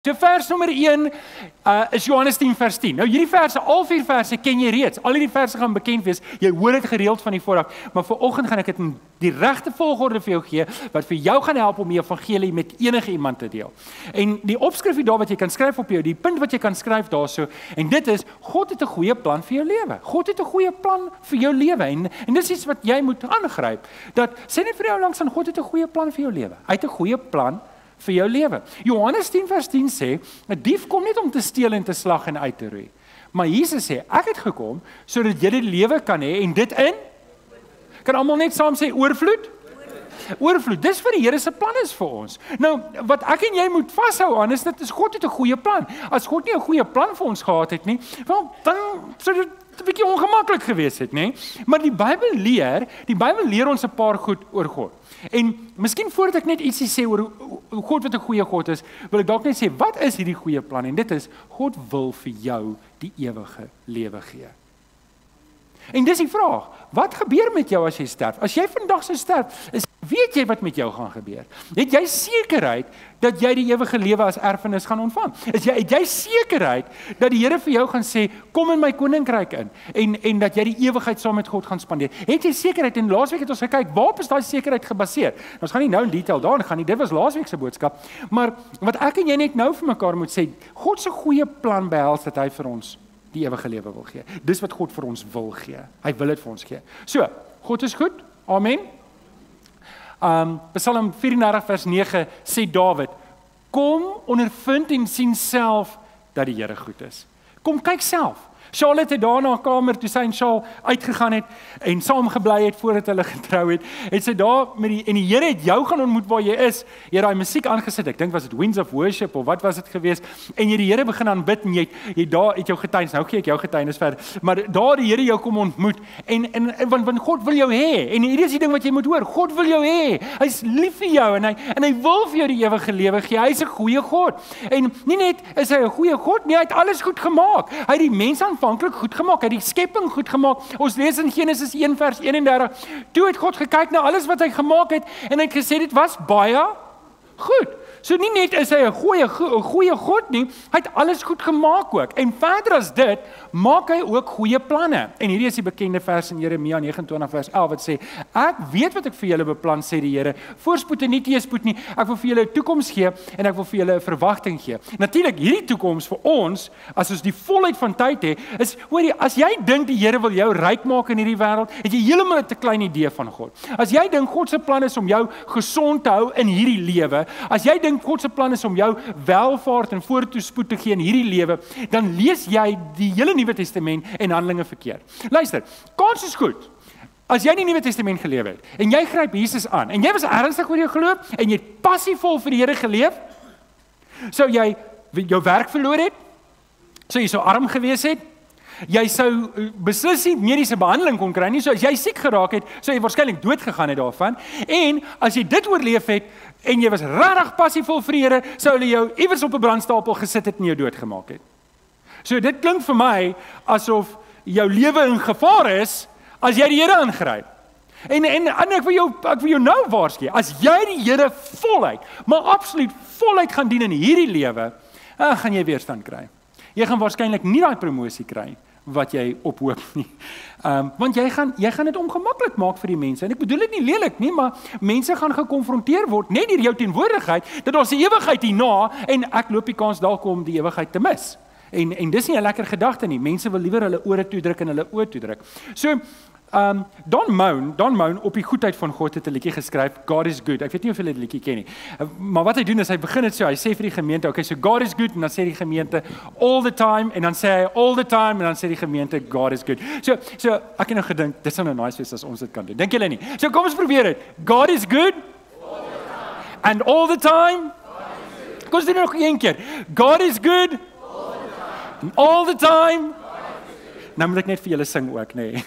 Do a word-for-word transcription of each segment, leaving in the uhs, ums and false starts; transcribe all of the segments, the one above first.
So vers nommer een uh, is Johannes tien vers tien. Nou hierdie verse, al vier verse ken jy reeds. Al hierdie verse gaan bekend wees. Jy hoor dit gereeld van die vooraf, maar vanoggend gaan ek dit in die regte volgorde vir jou gee wat vir jou gaan help om die evangelie met enige iemand te deel. En die opskrif daar wat jy kan skryf op jou, die punt wat jy kan skryf daarso, en dit is God het 'n goeie plan vir jou lewe. God het 'n goeie plan vir jou lewe en en dis iets wat jy moet aangryp. Dat sê net vir jou langs aan God het 'n goeie plan vir jou lewe. Hy het 'n goeie plan vir jou lewe. Johannes tien vers tien sê, 'n dief kom net om te steel en te slag en uit te roei. Maar Jesus sê, ek het gekom sodat jy die lewe kan hê en dit in kan almal net saam sê oorvloed? Oorvloed. Dis wat die Here se plan is vir ons. Nou, wat ek en jy moet vashou aan is dit is God het 'n goeie plan. As God nie 'n goeie plan vir ons gehad het nie, wel dan sou dit 'n bietjie ongemaklik gewees het, nê? Maar die Bybel leer, die Bybel leer ons 'n paar goed oor God. En miskien voordat ek net ietsie sê oor hoe God wat 'n goeie God is, wil ek dalk net sê, wat is hierdie goeie plan? En dit is, God wil vir jou die ewige lewe gee. En dis die vraag, wat gebeur met jou as jy sterf? As jy vandag sou sterf, is, weet jy wat met jou gaan gebeur? Het jy sekerheid dat jy die ewige lewe as erfenis gaan ontvang? Is jy, het jy sekerheid dat die Here vir jou gaan sê, kom in my koninkryk in, en, en dat jy die ewigheid saam met God gaan spandeer? Het jy sekerheid? En laasweek het ons gekyk, waarop is daai sekerheid gebaseer? Nou, ons gaan nie nou in detail daarin gaan nie, dit was laasweek se boodskap, maar wat ek en jy net nou vir mekaar moet sê, God se goeie plan behels dat hy vir ons die ewige lewe wil gee. Dis wat God vir ons wil gee. Hy wil dit vir ons gee. So, God is goed. Amen. Um, Psalm vyf en dertig vers nege sê Dawid, kom ondervind en sien self dat die Here goed is. Kom kyk self. Charlotte het daar na haar kamer toe sy en Charles uitgegaan het en saam gebly het voordat hulle getrou het. Het sy daar met die en die Here het jou gaan ontmoet waar jy is. Jy het daai musiek aangesit. Ek dink was dit Winds of Worship of wat was dit geweest? En jy die Here begin aanbid en jy jy daar het jou getuienis. Nou gee ek jou getuienis verder. Maar daar die Here jou kom ontmoet en en want want God wil jou hê. En hierdie is die ding wat jy moet hoor. God wil jou hê. Hy's lief vir jou en hy en hy wil vir jou die ewige lewe gee. Hy's 'n goeie God. En nie net is hy 'n goeie God, nie, hy het alles goed gemaak. Hy het die mens aanvanklik goed gemaak, hy het die skepping goed gemaak. Ons lees in Genesis een vers eenendertig. Toe het God gekyk na alles wat hy gemaak het en hy het gesê dit was baie goed. So nie net is hy 'n goeie goeie God nie, hy het alles goed gemaak ook. En verder as dit, maak hy ook goeie planne. En hierdie is die bekende vers in Jeremia vyf agt vers elf wat sê, ek weet wat ek vir julle beplan, sê die Here, voorspoed en nie teëspoed nie. Ek wil vir julle 'n toekoms gee en ek wil vir julle 'n verwagting gee. Natuurlik, hierdie toekoms vir ons, as ons die volheid van tyd het, is, hoorie, as jy dink die Here wil jou ryk maak in hierdie wêreld, het jy heeltemal 'n te klein idee van God. As jy dink God se plan is om jou gesond te hou in hierdie lewe, as jy dink God se plan is om jou welvaart en voortoespoed te gee in hierdie lewe, dan lees jy die hele Nuwe Testament en Handelinge verkeerd. Luister, kans is goed. As jy die Nuwe Testament geleef het en jy gryp Jesus aan en jy was ernstig oor jou geloof en jy het passievol vir die Here geleef, sou jy jou werk verloor het, sou jy so arm gewees het, jy sou beslis nie mediese behandeling kon kry nie, so as jy siek geraak het, sou jy waarskynlik dood gegaan het daarvan, en as jy dit oorleef het, en jy was regtig passievol vir die Here, sou hulle jou iewers op 'n brandstapel gesit het en jou doodgemaak het. So dit klink vir my, asof jou lewe in gevaar is, as jy die Here aangryp. En, en, en ek wil jou, ek wil jou nou waarsku, as jy die Here voluit, maar absoluut voluit gaan dien in hierdie lewe, dan gaan jy weerstand kry. Jy gaan waarskynlik nie daai promosie kry wat jy ophoop nie. Um, want jy gaan jy gaan dit ongemaklik maak vir die mense. En ek bedoel dit nie lelik nie, maar mense gaan gekonfronteer word net deur jou teenwoordigheid dat daar 'n ewigheid hierna en ek loop die kans dalk om die ewigheid te mis. En en dis nie 'n lekker gedagte nie. Mense wil liewer hulle ore toedruk en hulle oë toedruk. So Um, Don Moen, Don Moen op die goedheid van God het 'n liedjie geskryf, God is good. Ek weet nie of julle die liedjie ken nie. Uh, maar wat hy doen is hy begin dit so, hy sê vir die gemeente, okay, so God is good, en dan sê die gemeente all the time, en dan sê hy all the time, en dan sê die gemeente God is good. So, so ek het nou gedink, dit sou nou nice wees as ons dit kan doen. Dink julle nie? So kom ons probeer dit. God is good, all the time. And all the time, kom ons doen nog een keer. God is good, all the time. And all the time, nou moet ek net vir julle sing ook, nee.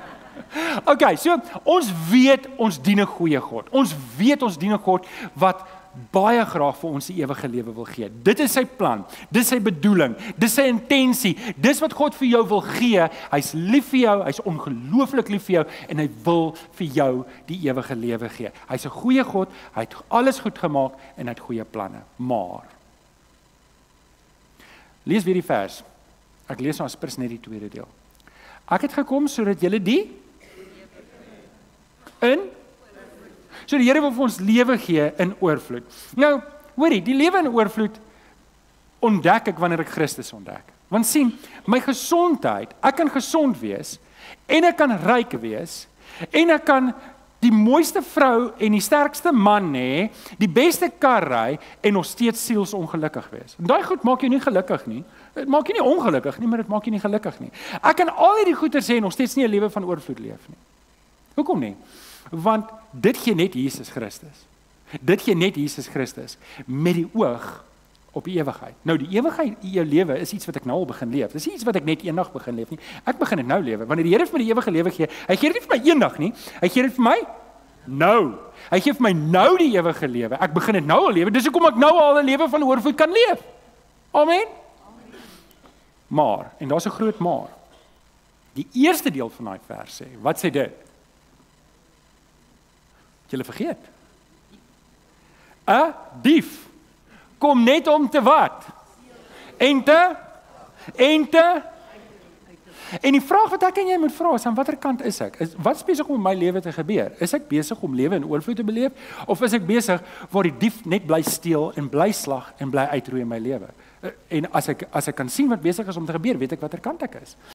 Okay, so ons weet ons dien 'n goeie God. Ons weet ons dien 'n God wat baie graag vir ons die ewige lewe wil gee. Dit is sy plan, dis sy bedoeling, dis sy intensie, dis wat God vir jou wil gee. Hy's lief vir jou, hy's ongelooflik lief vir jou en hy wil vir jou die ewige lewe gee. Hy's 'n goeie God, hy het alles goed gemaak en hy het goeie planne. Maar Lees weer die vers. Ek lees nou as pers net die tweede deel. Ek het gekom sodat julle die in so die Here wil vir ons lewe gee in oorvloed. Nou, hoorie, die lewe in oorvloed ontdek ek wanneer ek Christus ontdek. Want sien, my gesondheid, ek kan gesond wees en ek kan ryk wees en ek kan die mooiste vrou en die sterkste man hê, die beste kar ry en nog steeds siels ongelukkig wees. En daai goed maak jou nie gelukkig nie. Dit maak jou nie ongelukkig nie, maar dit maak jou nie gelukkig nie. Ek kan al hierdie goeie sê en nog steeds nie 'n lewe van oorvloed leef nie. Hoekom nie? Want dit gee net Jesus Christus. Dit gee net Jesus Christus met die oog op die ewigheid. Nou die ewigheid in jou lewe is iets wat ek nou al begin leef. Dis nie iets wat ek net eendag begin leef nie. Ek begin dit nou lewe. Wanneer die Here vir my die ewige lewe gee, hy gee dit nie vir my eendag nie. Hy gee dit vir my nou. Hy gee vir my nou die ewige lewe. Ek begin dit nou al lewe. Dis hoekom ek nou al 'n lewe van oorvloed kan leef. Amen. Maar, en daar's 'n groot maar. Die eerste deel van daai vers sê, wat sê dit? Julle vergeet. 'n Dief kom net om te wat? En te? En te? En die vraag wat ek en jy moet vra is, aan watter kant is ek? Is, wat is besig om in my lewe te gebeur? Is ek besig om lewe in oorvloed te beleef? Of is ek besig waar die dief net bly steel en bly slag en bly uitroei in my lewe? En as ek, as ek kan sien wat besig is om te gebeur, weet ek watter kant ek is.